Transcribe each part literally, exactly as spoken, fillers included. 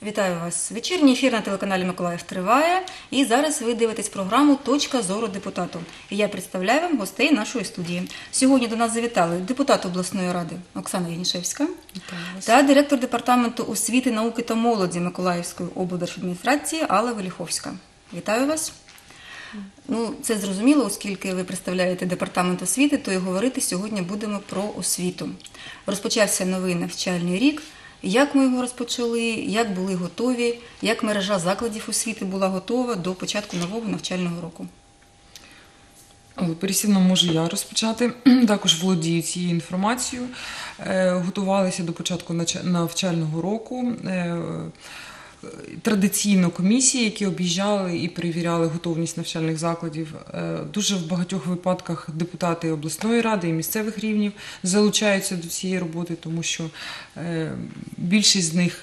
Вітаю вас. Вечірній ефір на телеканалі Миколаїв триває. І зараз ви дивитесь програму «Точка зору депутату». І я представляю вам гостей нашої студії. Сьогодні до нас завітали депутат обласної ради Оксана Янішевська та директор департаменту освіти, науки та молоді Миколаївської облдержадміністрації Алла Веліховська. Вітаю вас. Ну, це зрозуміло, оскільки ви представляєте департамент освіти, то і говорити сьогодні будемо про освіту. Розпочався новий навчальний рік. Як ми його розпочали, як були готові, як мережа закладів освіти була готова до початку нового навчального року? Пересівно можу я розпочати. Також володію цією інформацією. Готувалися до початку навчального року. Традиційно комісії, які об'їжджали і перевіряли готовність навчальних закладів. Дуже в багатьох випадках депутати обласної ради і місцевих рівнів залучаються до цієї роботи, тому що більшість з них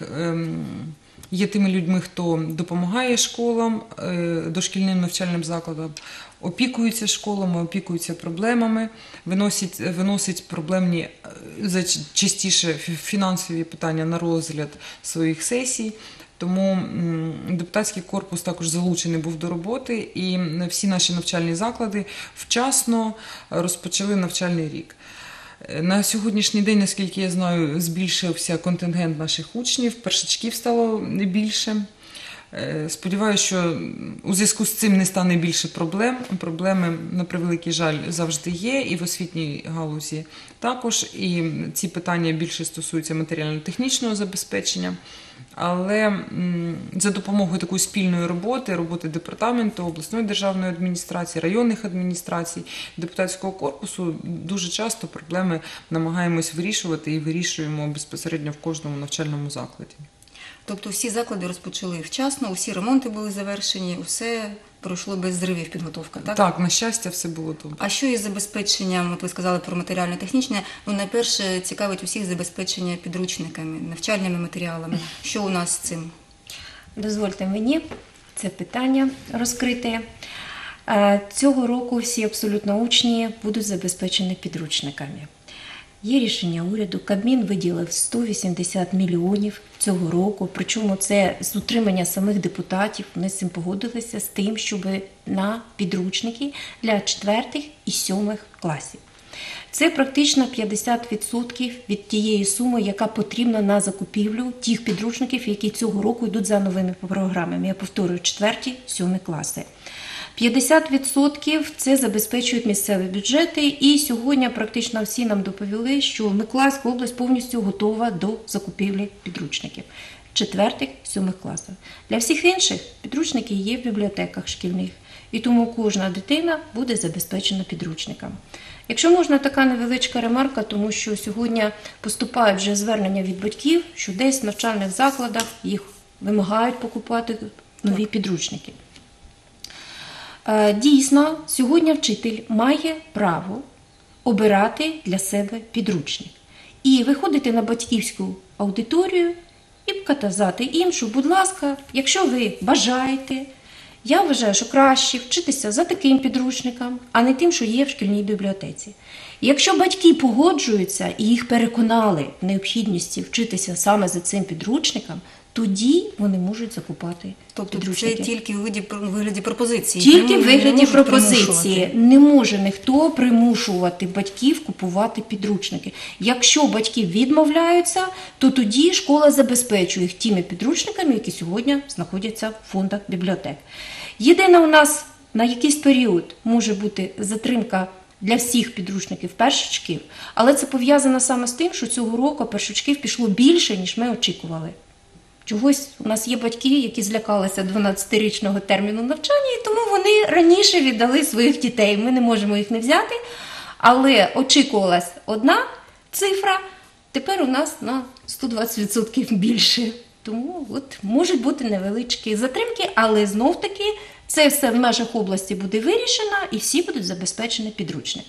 є тими людьми, хто допомагає школам, дошкільним навчальним закладам, опікуються школами, опікуються проблемами, виносять, виносять проблемні, частіше фінансові питання на розгляд своїх сесій. Тому депутатський корпус також залучений був до роботи, і всі наші навчальні заклади вчасно розпочали навчальний рік. На сьогоднішній день, наскільки я знаю, збільшився контингент наших учнів, першачків стало більше. Сподіваюся, що у зв'язку з цим не стане більше проблем. Проблеми, на превеликий жаль, завжди є, і в освітній галузі також. І ці питання більше стосуються матеріально-технічного забезпечення. Але за допомогою такої спільної роботи, роботи департаменту, обласної державної адміністрації, районних адміністрацій, депутатського корпусу, дуже часто проблеми намагаємось вирішувати і вирішуємо безпосередньо в кожному навчальному закладі. Тобто всі заклади розпочали вчасно, усі ремонти були завершені, усе пройшло без зривів підготовка, так? Так, на щастя, все було добре. А що із забезпеченням, от ви сказали про матеріально-технічне, ну найперше цікавить усіх забезпечення підручниками, навчальними матеріалами. Що у нас з цим? Дозвольте мені це питання розкрити. Цього року всі абсолютно учні будуть забезпечені підручниками. Є рішення уряду, Кабмін виділив сто вісімдесят мільйонів цього року, причому це з утримання самих депутатів, вони з цим погодилися, з тим, щоб на підручники для четвертих і сьомих класів. Це практично п'ятдесят відсотків від тієї суми, яка потрібна на закупівлю тих підручників, які цього року йдуть за новими програмами. Я повторюю, четверті, сьомі класи. п'ятдесят відсотків це забезпечують місцеві бюджети, і сьогодні практично всі нам доповіли, що Миколаївська область повністю готова до закупівлі підручників четвертих, сьомих класів. Для всіх інших підручники є в бібліотеках шкільних, і тому кожна дитина буде забезпечена підручниками. Якщо можна, така невеличка ремарка, тому що сьогодні поступають вже звернення від батьків, що десь в навчальних закладах їх вимагають покупати нові підручники. Дійсно, сьогодні вчитель має право обирати для себе підручник і виходити на батьківську аудиторію і казати їм, що, будь ласка, якщо ви бажаєте, я вважаю, що краще вчитися за таким підручником, а не тим, що є в шкільній бібліотеці. І якщо батьки погоджуються і їх переконали в необхідності вчитися саме за цим підручником, тоді вони можуть закупати тобто підручники. Тобто це тільки в вигляді, в вигляді пропозиції? Тільки в вигляді пропозиції. Не може ніхто примушувати батьків купувати підручники. Якщо батьки відмовляються, то тоді школа забезпечує їх тими підручниками, які сьогодні знаходяться в фондах бібліотек. Єдине у нас на якийсь період може бути затримка для всіх підручників першачків, але це пов'язано саме з тим, що цього року першачків пішло більше, ніж ми очікували. Чогось у нас є батьки, які злякалися дванадцятирічного терміну навчання, і тому вони раніше віддали своїх дітей. Ми не можемо їх не взяти, але очікувалась одна цифра, тепер у нас на сто двадцять відсотків більше. Тому от можуть бути невеличкі затримки, але знов-таки це все в межах області буде вирішено і всі будуть забезпечені підручниками.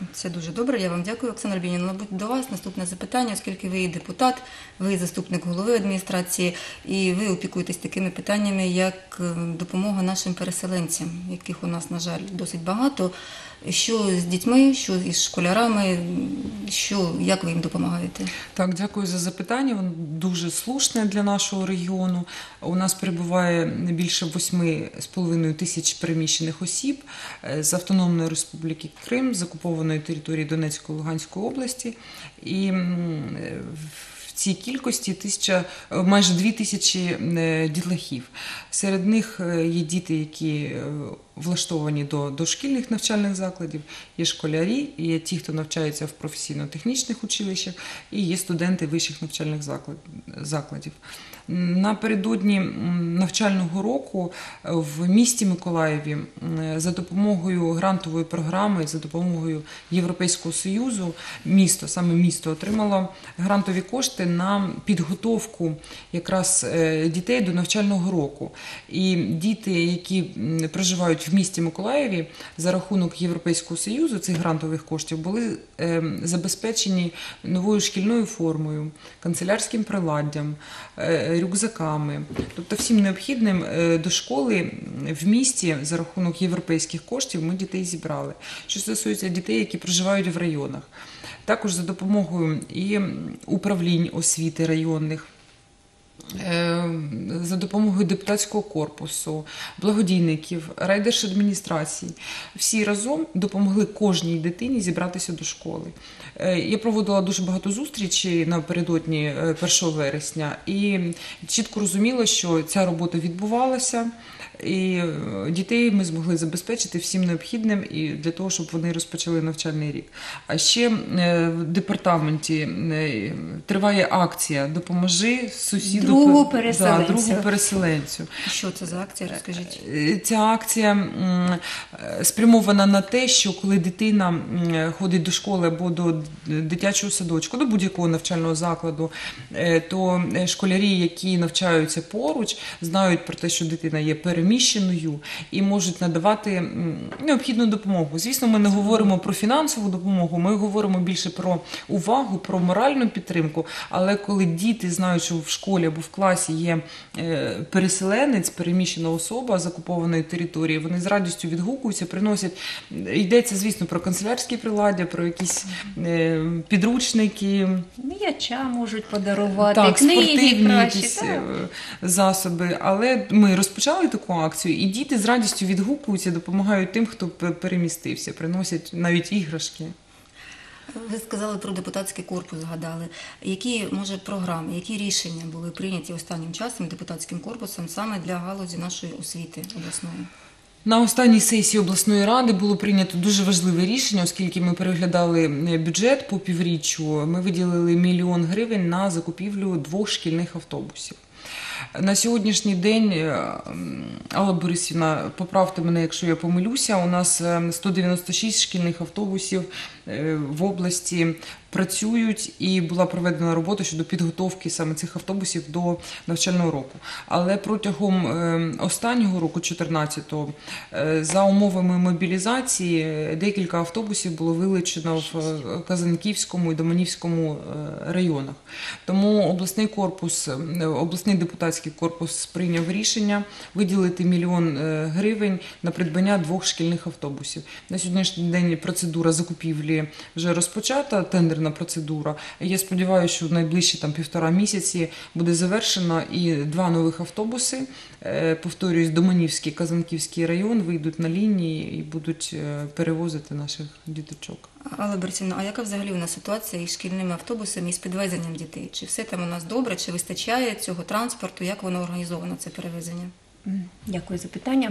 Це дуже добре, я вам дякую, Оксана Альбінівна. Мабуть, до вас наступне запитання, оскільки ви і депутат, ви і заступник голови адміністрації, і ви опікуєтесь такими питаннями, як допомога нашим переселенцям, яких у нас, на жаль, досить багато. Що з дітьми, що із школярами, що, як ви їм допомагаєте? Так, дякую за запитання. Воно дуже слушне для нашого регіону. У нас перебуває більше восьми з половиною тисяч переміщених осіб з Автономної Республіки Крим, з окупованої території Донецької та Луганської області. І в цій кількості тисяча, майже дві тисячі дітлахів. Серед них є діти, які влаштовані до дошкільних навчальних закладів, є школярі, є ті, хто навчається в професійно-технічних училищах, і є студенти вищих навчальних закладів. Напередодні навчального року в місті Миколаєві за допомогою грантової програми, за допомогою Європейського Союзу, місто, саме місто отримало грантові кошти на підготовку якраз дітей до навчального року. І діти, які проживають в місті Миколаєві, за рахунок Європейського Союзу цих грантових коштів були забезпечені новою шкільною формою, канцелярським приладдям, рюкзаками, тобто всім необхідним до школи в місті за рахунок європейських коштів ми дітей зібрали. Що стосується дітей, які проживають в районах, також за допомогою і управлінь освіти районних, за допомогою депутатського корпусу, благодійників, райдержадміністрацій. Всі разом допомогли кожній дитині зібратися до школи. Я проводила дуже багато зустрічей напередодні першого вересня і чітко розуміла, що ця робота відбувалася, і дітей ми змогли забезпечити всім необхідним і для того, щоб вони розпочали навчальний рік. А ще в департаменті триває акція «Допоможи сусіду». Другу переселенцю. Да, другу переселенцю. Що це за акція, розкажіть? Ця акція спрямована на те, що коли дитина ходить до школи або до дитячого садочку, до будь-якого навчального закладу, то школярі, які навчаються поруч, знають про те, що дитина є переміщеною і можуть надавати необхідну допомогу. Звісно, ми не говоримо про фінансову допомогу, ми говоримо більше про увагу, про моральну підтримку, але коли діти знають, що в школі або в класі є переселенець, переміщена особа з окупованої території, вони з радістю відгукуються, приносять, йдеться, звісно, про канцелярські приладдя, про якісь підручники. М'яча можуть подарувати, так, книги спортивні кращі. якісь Так. засоби. Але ми розпочали таку акцію, і діти з радістю відгукуються, допомагають тим, хто перемістився, приносять навіть іграшки. Ви сказали про депутатський корпус, згадали. Які, може, програми, які рішення були прийняті останнім часом депутатським корпусом саме для галузі нашої освіти обласної? На останній сесії обласної ради було прийнято дуже важливе рішення, оскільки ми переглядали бюджет по півріччю, ми виділили мільйон гривень на закупівлю двох шкільних автобусів. На сьогоднішній день, Алла Борисівна, поправте мене, якщо я помилюся, у нас сто дев'яносто шість шкільних автобусів в області працюють, і була проведена робота щодо підготовки саме цих автобусів до навчального року. Але протягом останнього року, чотирнадцятого, за умовами мобілізації, декілька автобусів було вилучено в Казанківському і Доманівському районах. Тому обласний корпус, обласний депутатський корпус прийняв рішення виділити мільйон гривень на придбання двох шкільних автобусів. На сьогоднішній день процедура закупівлі вже розпочата, тендерна процедура. Я сподіваюся, що в найближчі там півтора місяці буде завершена і два нових автобуси, повторюсь, Доманівський, Казанківський район вийдуть на лінії і будуть перевозити наших діточок. Алла Борисівна, а яка взагалі у нас ситуація із шкільними автобусами і з підвезенням дітей? Чи все там у нас добре, чи вистачає цього транспорту, як воно організовано, це перевезення? Дякую за питання.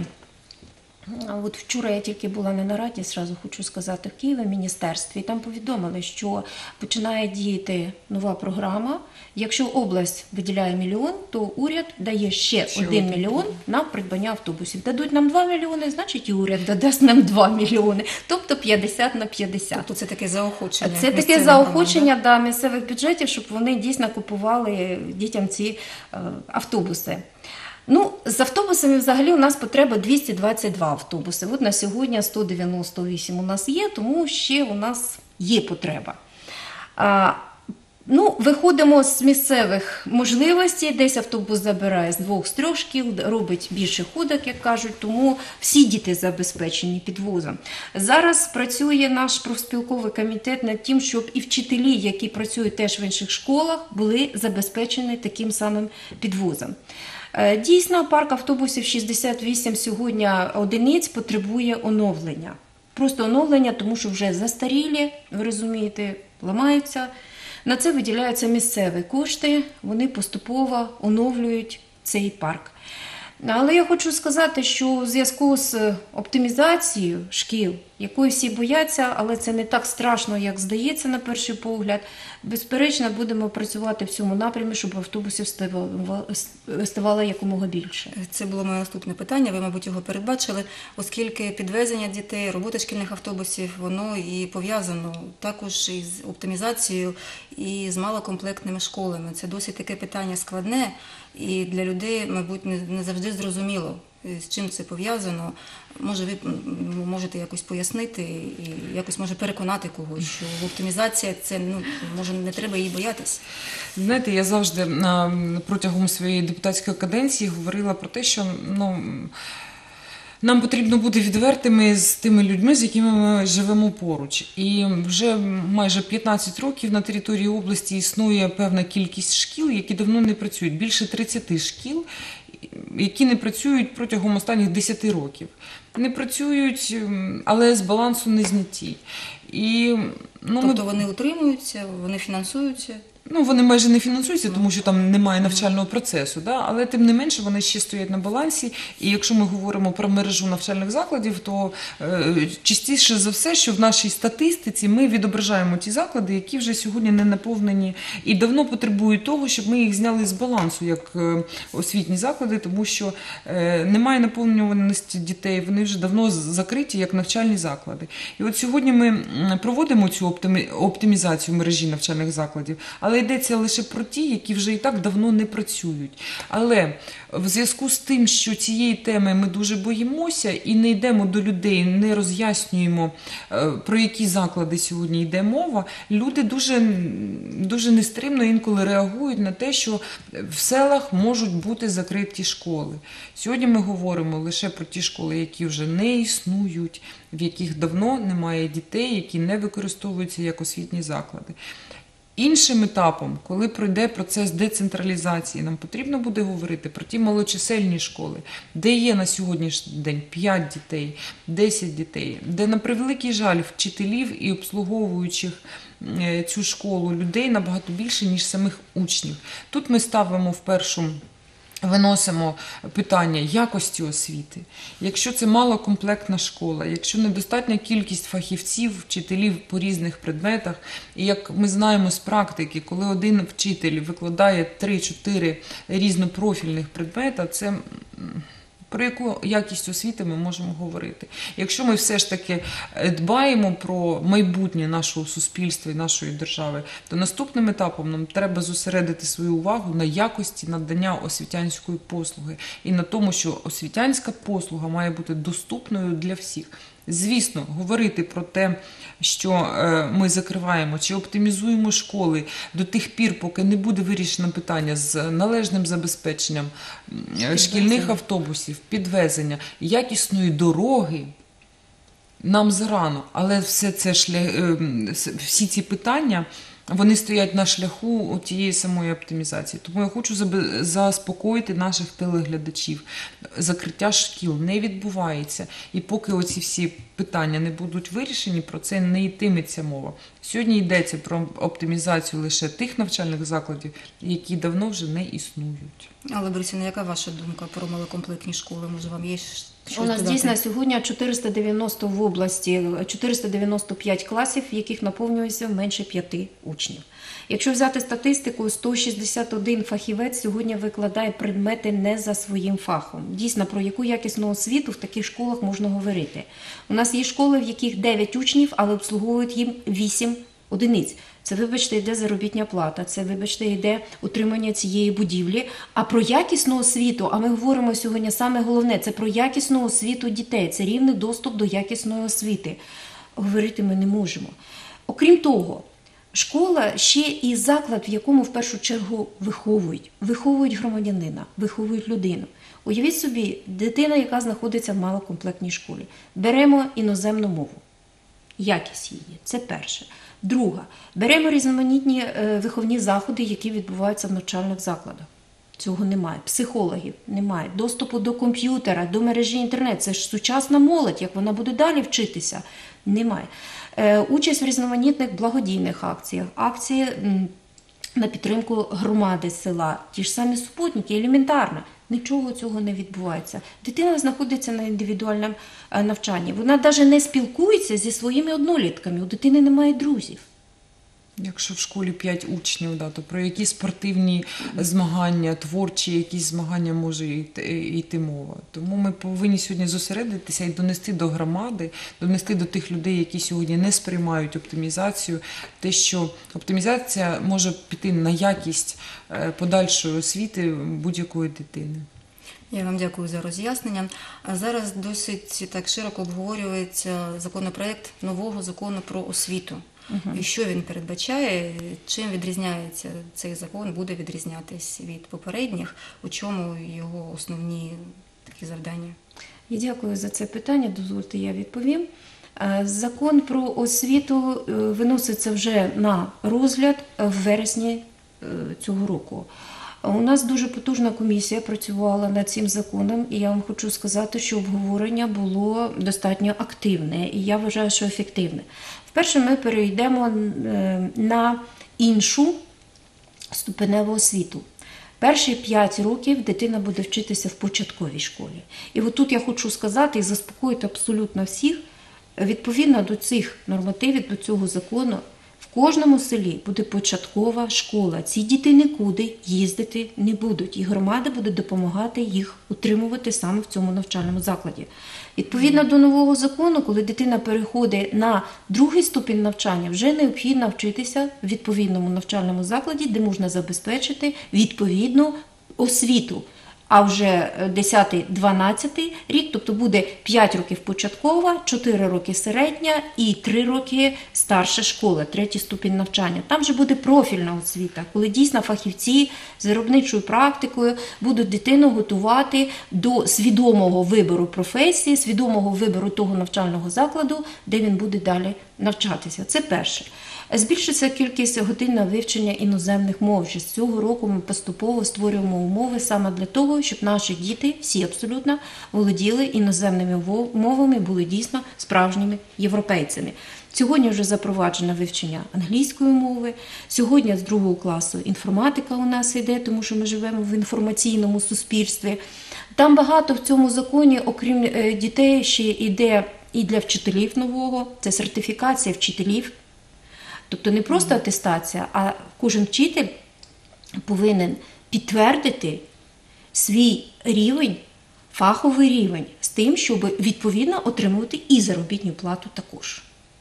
От вчора я тільки була на нараді, зразу хочу сказати, в Києві, в міністерстві, і там повідомили, що починає діяти нова програма. Якщо область виділяє мільйон, то уряд дає ще, ще один мільйон на придбання автобусів. Дадуть нам два мільйони, значить і уряд додасть нам два мільйони, тобто п'ятдесят на п'ятдесят. Тобто це таке заохочення? Це таке заохочення, да, місцевих бюджетів, щоб вони дійсно купували дітям ці е, автобуси. Ну, з автобусами взагалі у нас потреба двісті двадцять два автобуси. От на сьогодні сто дев'яносто вісім у нас є, тому ще у нас є потреба. А, ну, виходимо з місцевих можливостей, десь автобус забирає з двох, з трьох шкіл, робить більше ходок, як кажуть, тому всі діти забезпечені підвозом. Зараз працює наш профспілковий комітет над тим, щоб і вчителі, які працюють теж в інших школах, були забезпечені таким самим підвозом. Дійсно, парк автобусів шістдесят вісім сьогодні одиниць потребує оновлення. Просто оновлення, тому що вже застарілі, ви розумієте, ламаються. На це виділяються місцеві кошти, вони поступово оновлюють цей парк. Але я хочу сказати, що у зв'язку з оптимізацією шкіл, якої всі бояться, але це не так страшно, як здається на перший погляд, безперечно, будемо працювати в цьому напрямі, щоб автобусів ставало, ставало якомога більше. Це було моє наступне питання, ви, мабуть, його передбачили, оскільки підвезення дітей, робота шкільних автобусів, воно і пов'язано також із оптимізацією і з малокомплектними школами. Це досить таке питання складне, і для людей, мабуть, не завжди зрозуміло, з чим це пов'язано. Може, ви можете якось пояснити і якось, може, переконати когось, що оптимізація – це, ну, може, не треба її боятись? Знаєте, я завжди протягом своєї депутатської каденції говорила про те, що, ну, нам потрібно бути відвертими з тими людьми, з якими ми живемо поруч. І вже майже п'ятнадцять років на території області існує певна кількість шкіл, які давно не працюють. Більше тридцяти шкіл, які не працюють протягом останніх десяти років. Не працюють, але з балансу не зняті. І, ну, тобто ми... вони утримуються, вони фінансуються? Ну, вони майже не фінансуються, тому що там немає навчального процесу, да? Але тим не менше вони ще стоять на балансі. І якщо ми говоримо про мережу навчальних закладів, то е, частіше за все, що в нашій статистиці ми відображаємо ті заклади, які вже сьогодні не наповнені і давно потребують того, щоб ми їх зняли з балансу, як е, освітні заклади, тому що е, немає наповнюваності дітей, вони вже давно закриті як навчальні заклади. І от сьогодні ми проводимо цю оптимі... оптимізацію мережі навчальних закладів, але Але йдеться лише про ті, які вже і так давно не працюють. Але в зв'язку з тим, що цієї теми ми дуже боїмося і не йдемо до людей, не роз'яснюємо, про які заклади сьогодні йде мова, люди дуже, дуже нестримно інколи реагують на те, що в селах можуть бути закриті школи. Сьогодні ми говоримо лише про ті школи, які вже не існують, в яких давно немає дітей, які не використовуються як освітні заклади. Іншим етапом, коли пройде процес децентралізації, нам потрібно буде говорити про ті малочисельні школи, де є на сьогоднішній день п'ять дітей, десять дітей, де, на превеликий жаль, вчителів і обслуговуючих цю школу людей набагато більше, ніж самих учнів. Тут ми ставимо в першу Виносимо питання якості освіти. Якщо це малокомплектна школа, якщо недостатня кількість фахівців, вчителів по різних предметах, і як ми знаємо з практики, коли один вчитель викладає три-чотири різнопрофільних предмета, це... Про яку якість освіти ми можемо говорити? Якщо ми все ж таки дбаємо про майбутнє нашого суспільства і нашої держави, то наступним етапом нам треба зосередити свою увагу на якості надання освітянської послуги і на тому, що освітянська послуга має бути доступною для всіх. Звісно, говорити про те, що ми закриваємо чи оптимізуємо школи до тих пір, поки не буде вирішено питання з належним забезпеченням шкільних автобусів, підвезення, якісної дороги, нам зарано. Але все це шлях, всі ці питання, вони стоять на шляху тієї самої оптимізації. Тому я хочу заспокоїти наших телеглядачів. Закриття шкіл не відбувається. І поки оці всі питання не будуть вирішені, про це не йтиметься мова. Сьогодні йдеться про оптимізацію лише тих навчальних закладів, які давно вже не існують. Алла Борисівна, яка ваша думка про малокомплектні школи? Може, вам є щось У нас додати? дійсно сьогодні чотириста дев'яносто в області, чотириста дев'яносто п'ять класів, в яких наповнюється менше п'яти учнів. Якщо взяти статистику, сто шістдесят один фахівець сьогодні викладає предмети не за своїм фахом. Дійсно, про яку якісну освіту в таких школах можна говорити? У нас є школи, в яких дев'ять учнів, але обслуговують їм вісім одиниць. Це, вибачте, йде заробітня плата, це, вибачте, йде утримання цієї будівлі. А про якісну освіту, а ми говоримо сьогодні саме головне, це про якісну освіту дітей, це рівний доступ до якісної освіти. Говорити ми не можемо. Окрім того, школа ще і заклад, в якому в першу чергу виховують. Виховують громадянина, виховують людину. Уявіть собі, дитина, яка знаходиться в малокомплектній школі. Беремо іноземну мову. Якість її. Це перше. Друге. Беремо різноманітні е, виховні заходи, які відбуваються в навчальних закладах. Цього немає. Психологів немає. Доступу до комп'ютера, до мережі інтернет. Це ж сучасна молодь, як вона буде далі вчитися. Немає. Е, участь в різноманітних благодійних акціях. Акції м, на підтримку громади села. Ті ж самі супутники, елементарно. Нічого цього не відбувається. Дитина знаходиться на індивідуальному навчанні. Вона навіть не спілкується зі своїми однолітками. У дитини немає друзів. Якщо в школі п'ять учнів, да, то про які спортивні змагання, творчі якісь змагання може йти, йти мова. Тому ми повинні сьогодні зосередитися і донести до громади, донести до тих людей, які сьогодні не сприймають оптимізацію, те, що оптимізація може піти на якість подальшої освіти будь-якої дитини. Я вам дякую за роз'яснення. А зараз досить так широко обговорюється законопроект нового закону про освіту. Uh-huh. І що він передбачає, чим відрізняється цей закон, буде відрізнятись від попередніх, у чому його основні такі завдання? Я дякую за це питання, дозвольте, я відповім. Закон про освіту виноситься вже на розгляд в вересні цього року. У нас дуже потужна комісія працювала над цим законом, і я вам хочу сказати, що обговорення було достатньо активне, і я вважаю, що ефективне. Вперше ми перейдемо на іншу ступеневу освіту. Перші п'ять років дитина буде вчитися в початковій школі. І от тут я хочу сказати і заспокоїти абсолютно всіх, відповідно до цих нормативів, до цього закону, в кожному селі буде початкова школа. Ці діти нікуди їздити не будуть. І громада буде допомагати їх утримувати саме в цьому навчальному закладі. Відповідно до нового закону, коли дитина переходить на другий ступінь навчання, вже необхідно вчитися в відповідному навчальному закладі, де можна забезпечити відповідну освіту. А вже десятий-дванадцятий рік, тобто буде п'ять років початкова, чотири роки середня і три роки старша школа, третій ступінь навчання. Там вже буде профільна освіта, коли дійсно фахівці з виробничою практикою будуть дитину готувати до свідомого вибору професії, свідомого вибору того навчального закладу, де він буде далі навчатися. Це перше. Збільшиться кількість годин на вивчення іноземних мов. З цього року ми поступово створюємо умови саме для того, щоб наші діти, всі абсолютно, володіли іноземними мовами, були дійсно справжніми європейцями. Сьогодні вже запроваджено вивчення англійської мови, сьогодні з другого класу інформатика у нас йде, тому що ми живемо в інформаційному суспільстві. Там багато в цьому законі, окрім дітей, ще йде і для вчителів нового, це сертифікація вчителів. Тобто не просто атестація, а кожен вчитель повинен підтвердити свій рівень, фаховий рівень, з тим, щоб відповідно отримувати і заробітну плату також.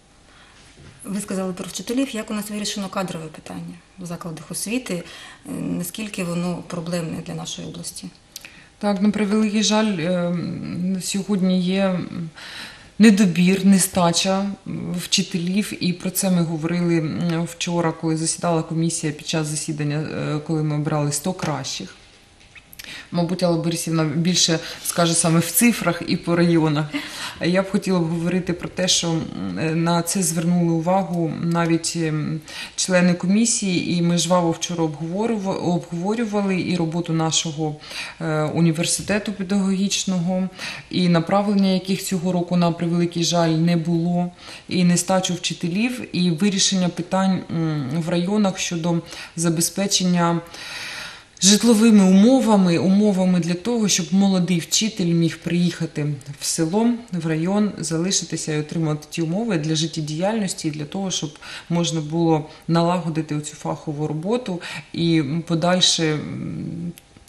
Ви сказали про вчителів. Як у нас вирішено кадрове питання в закладах освіти? Наскільки воно проблемне для нашої області? Так, на превеликий жаль, сьогодні є недобір, нестача вчителів, і про це ми говорили вчора, коли засідала комісія під час засідання, коли ми обрали сто кращих. Мабуть, Алла Борисівна більше скаже саме в цифрах і по районах. Я б хотіла б говорити про те, що на це звернули увагу навіть члени комісії, і ми жваво вчора обговорювали і роботу нашого університету педагогічного, і направлення яких цього року, на превеликий жаль, не було, і нестачу вчителів, і вирішення питань в районах щодо забезпечення житловими умовами, умовами для того, щоб молодий вчитель міг приїхати в село, в район, залишитися і отримати ті умови для життєдіяльності, і для того, щоб можна було налагодити цю фахову роботу і подальше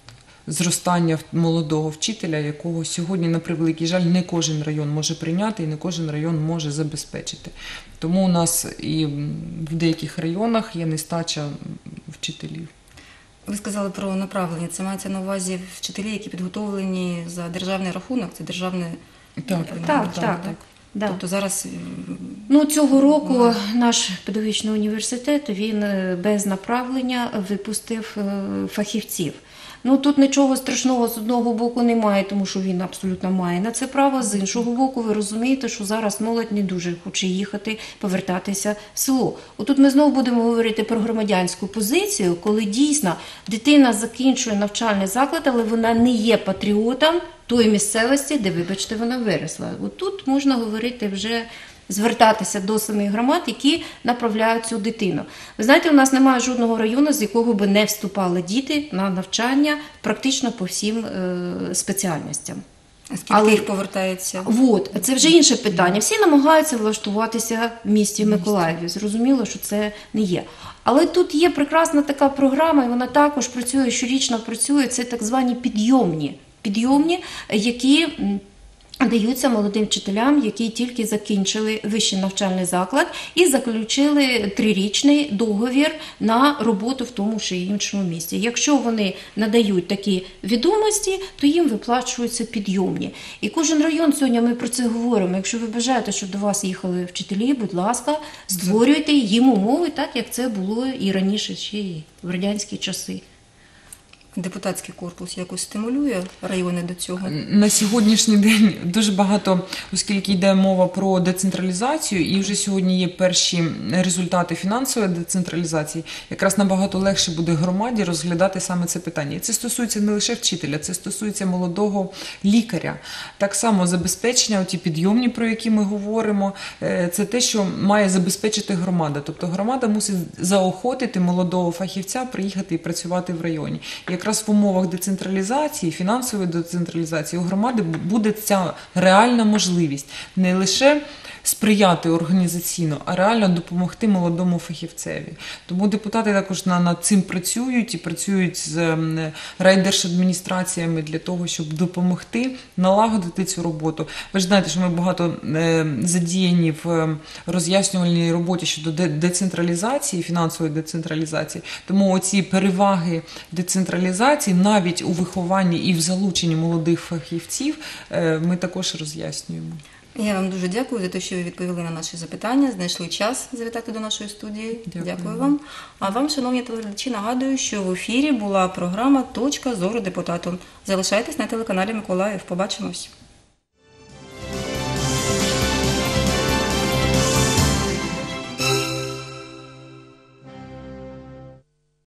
зростання молодого вчителя, якого сьогодні, на превеликий жаль, не кожен район може прийняти і не кожен район може забезпечити. Тому у нас і в деяких районах є нестача вчителів. Ви сказали про направлення. Це мається на увазі вчителі, які підготовлені за державний рахунок, це державне Так, Так, так. Да. Тобто зараз Ну, цього року наш педагогічний університет, він е, без направлення випустив е, фахівців. Ну, тут нічого страшного з одного боку немає, тому що він абсолютно має на це право. З іншого боку, ви розумієте, що зараз молодь не дуже хоче їхати, повертатися в село. Отут ми знову будемо говорити про громадянську позицію, коли дійсно дитина закінчує навчальний заклад, але вона не є патріотом тої місцевості, де, вибачте, вона виросла. От тут можна говорити вже, звертатися до самих громад, які направляють цю дитину. Ви знаєте, у нас немає жодного району, з якого би не вступали діти на навчання практично по всім е, спеціальностям. скільки Але- їх повертається? От, це вже інше питання. Всі намагаються влаштуватися в місті Миколаєві. Зрозуміло, що це не є. Але тут є прекрасна така програма, і вона також працює, щорічно працює. Це так звані підйомні. Підйомні, які м, даються молодим вчителям, які тільки закінчили вищий навчальний заклад і заключили трирічний договір на роботу в тому чи іншому місці. Якщо вони надають такі відомості, то їм виплачуються підйомні. І кожен район, сьогодні ми про це говоримо, якщо ви бажаєте, щоб до вас їхали вчителі, будь ласка, створюйте їм умови, так як це було і раніше, ще і в радянські часи. Депутатський корпус якось стимулює райони до цього? На сьогоднішній день дуже багато, оскільки йде мова про децентралізацію, і вже сьогодні є перші результати фінансової децентралізації, якраз набагато легше буде громаді розглядати саме це питання. І це стосується не лише вчителя, це стосується молодого лікаря. Так само забезпечення, оті підйомні, про які ми говоримо, е, це те, що має забезпечити громада. Тобто громада мусить заохотити молодого фахівця приїхати і працювати в районі. Якраз в умовах децентралізації, фінансової децентралізації у громади буде ця реальна можливість не лише сприяти організаційно, а реально допомогти молодому фахівцеві. Тому депутати також на- над цим працюють і працюють з ем, райдержадміністраціями для того, щоб допомогти налагодити цю роботу. Ви ж знаєте, що ми багато е, задіяні в ем, роз'яснювальній роботі щодо де- децентралізації, фінансової децентралізації. Тому оці переваги децентралізації навіть у вихованні і в залученні молодих фахівців е, ми також роз'яснюємо. Я вам дуже дякую за те, що ви відповіли на наші запитання, знайшли час завітати до нашої студії. Дякую. Дякую вам. А вам, шановні телеглядачі, нагадую, що в ефірі була програма «Точка зору депутату». Залишайтесь на телеканалі Миколаїв. Побачимось.